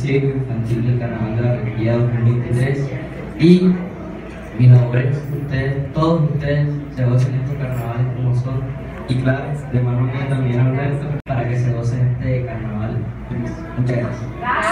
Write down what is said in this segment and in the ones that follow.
cívico infantil del Carnaval de Barranquilla 2023 y mi nombre es todos ustedes se gocen estos carnavales como son y claro, de mano mía también Alberto para que se gocen este carnaval. Muchas gracias.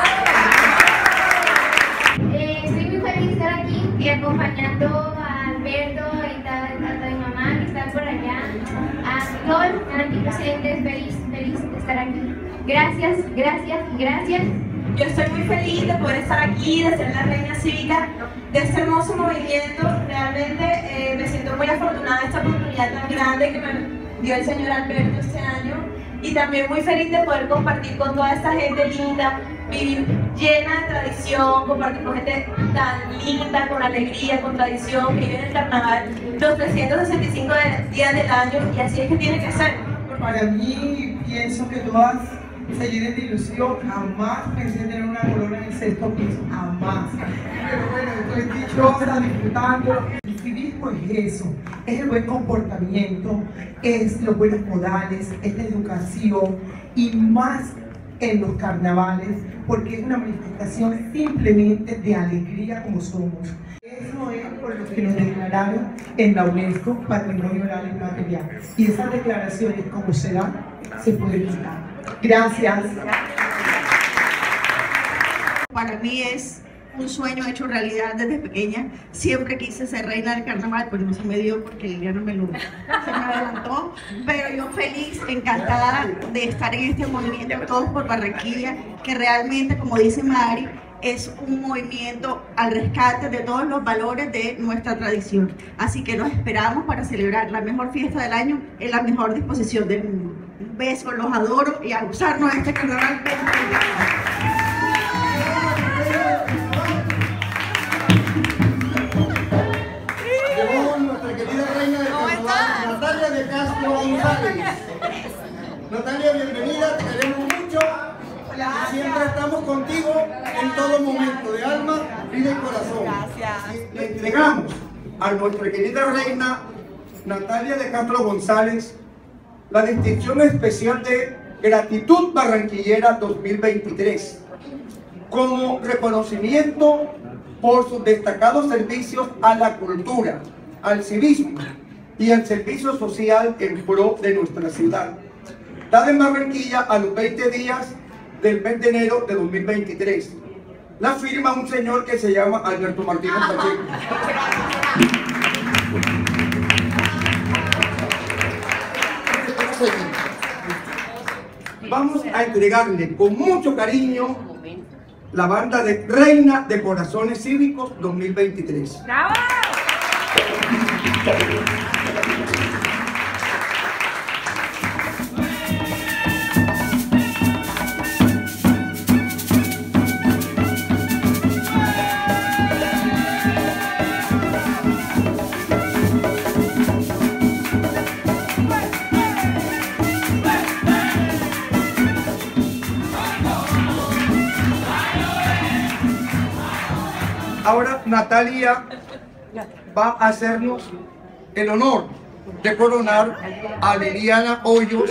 Estoy muy feliz de estar aquí y acompañando a Alberto y a mi mamá que está por allá, a todos los que están aquí presentes, feliz de estar aquí. Gracias, gracias y gracias. Yo estoy muy feliz de poder estar aquí, de ser la reina cívica de este hermoso movimiento. Realmente me siento muy afortunada de esta oportunidad tan grande que me dio el señor Alberto este año, y también muy feliz de poder compartir con toda esta gente linda, vivir llena de tradición, compartir con gente tan linda, con alegría, con tradición, que vive en el carnaval los 365 días del año, y así es que tiene que ser. Para mí, pienso que todas se llenen de ilusión. Jamás pensé tener una corona en el sexto piso, jamás. Pero bueno, estoy dichosa, disfrutando. El civismo es eso, es el buen comportamiento, es los buenos modales, es la educación, y más en los carnavales, porque es una manifestación simplemente de alegría como somos. Eso es por lo que nos declararon en la UNESCO Patrimonio Oral y Material. Y esas declaraciones, como se dan, se pueden quitar. Gracias. Para mí es un sueño hecho realidad desde pequeña. Siempre quise ser reina del carnaval, pero no se me dio porque Liliana se me adelantó. Pero yo feliz, encantada de estar en este movimiento Todos por Barranquilla, que realmente, como dice Mari, es un movimiento al rescate de todos los valores de nuestra tradición. Así que los esperamos para celebrar la mejor fiesta del año en la mejor disposición del mundo. Un beso, los adoro y a gozarnos de este carnaval. Llegó nuestra querida reina del carnaval, Natalia de Castro González. Natalia, bienvenida, te queremos mucho. Siempre estamos contigo en todo momento, de alma, vida y corazón. Gracias. Le entregamos a nuestra querida reina Natalia de Castro González la distinción especial de Gratitud Barranquillera 2023 como reconocimiento por sus destacados servicios a la cultura, al civismo y al servicio social en pro de nuestra ciudad, dada en Barranquilla a los 20 días del mes de enero de 2023. La firma un señor que se llama Alberto Martínez Pacheco. Vamos a entregarle con mucho cariño la banda de Reina de Corazones Cívicos 2023. ¡Bravo! Ahora Natalia va a hacernos el honor de coronar a Liliana Hoyos.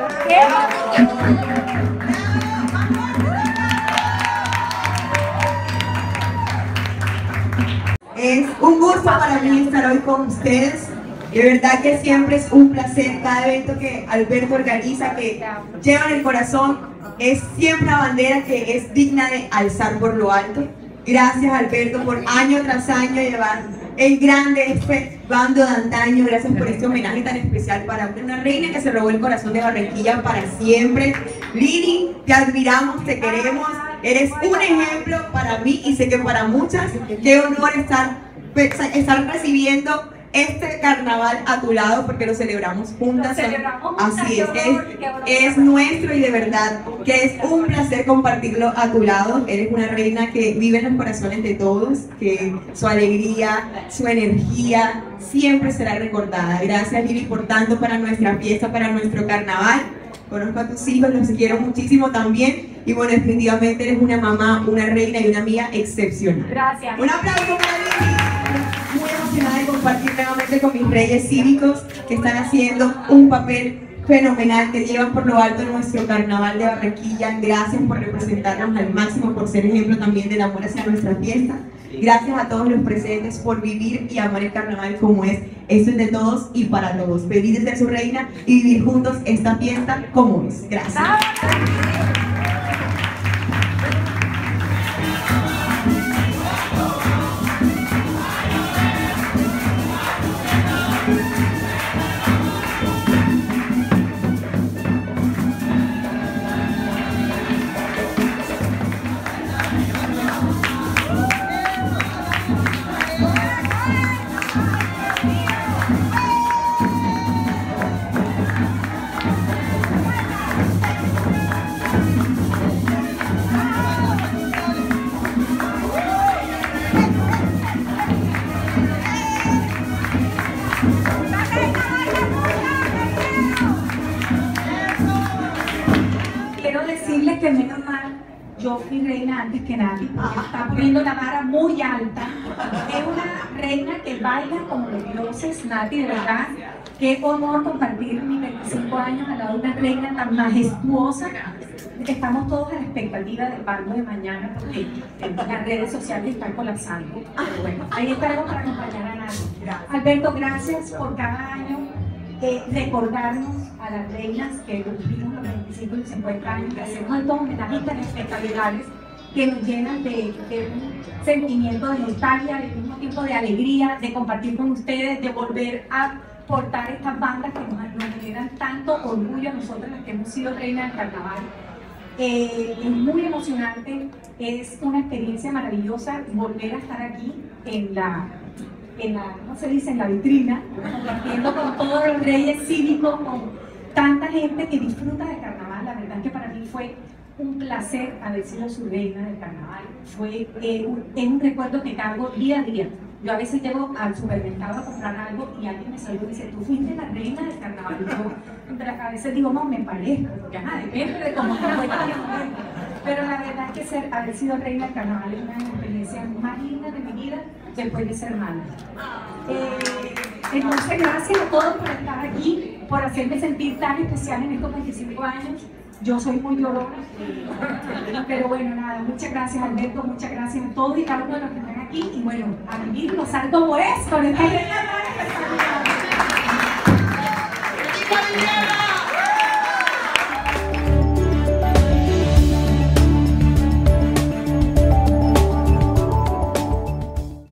Es un gusto para mí estar hoy con ustedes. De verdad que siempre es un placer cada evento que Alberto organiza, que lleva en el corazón. Es siempre una bandera que es digna de alzar por lo alto. Gracias, Alberto, por año tras año llevar el grande este bando de antaño. Gracias por este homenaje tan especial para una reina que se robó el corazón de Barranquilla para siempre. Lili, te admiramos, te queremos. Eres un ejemplo para mí y sé que para muchas. Qué honor estar recibiendo este carnaval a tu lado, porque lo celebramos juntas. Así es nuestro, y de verdad que es un placer compartirlo a tu lado. Eres una reina que vive en los corazones de todos, que su alegría, su energía siempre será recordada. Gracias, Lili, por tanto para nuestra fiesta, para nuestro carnaval. Conozco a tus hijos, los quiero muchísimo también, y bueno, definitivamente eres una mamá, una reina y una amiga excepcional. Gracias. Un aplauso para Lili. Muy emocionada de compartir nuevamente con mis reyes cívicos, que están haciendo un papel fenomenal que llevan por lo alto nuestro carnaval de Barranquilla. Gracias por representarnos al máximo, por ser ejemplo también del amor hacia nuestra fiesta. Gracias a todos los presentes por vivir y amar el carnaval como es. Esto es de todos y para todos. Feliz de ser su reina y vivir juntos esta fiesta como es. Gracias. Quiero decirles que menos mal yo fui reina antes que nadie, porque está poniendo la vara muy alta. Es una reina que baila como los dioses, Nati, de verdad. Qué honor compartir mis 25 años al lado de una reina tan majestuosa. Estamos todos a la expectativa del baile de mañana, porque las redes sociales están colapsando. Pero bueno, ahí estaremos para acompañar a Nati. Alberto, gracias por cada año recordarnos a las reinas que cumplimos los 25 y 50 años, que hacemos estos homenajes tan espectaculares que nos llenan de un sentimiento de nostalgia, al mismo tiempo de alegría, de compartir con ustedes, de volver a portar estas bandas que nos generan tanto orgullo a nosotros las que hemos sido reinas del carnaval. Es muy emocionante, es una experiencia maravillosa volver a estar aquí en la ¿cómo se dice? En la vitrina, compartiendo con todos los reyes cívicos, con tanta gente que disfruta del carnaval. La verdad que para mí fue un placer haber sido su reina del carnaval. Es un recuerdo que cargo día a día. Yo a veces llego al supermercado a comprar algo y alguien me saluda y dice, ¿tú fuiste la reina del carnaval? Y yo a veces digo, no, me parezco, porque depende de cómo te voy a llamar. Pero la verdad es que haber sido reina del carnaval es una de las experiencias más lindas de mi vida después de ser madre. Entonces, gracias a todos por estar aquí, por hacerme sentir tan especial en estos 25 años. Yo soy muy llorona, pero bueno, nada, muchas gracias Alberto, muchas gracias a todos y cada uno de los que están aquí. Y bueno, a vivir, gozar como es, con esta reina.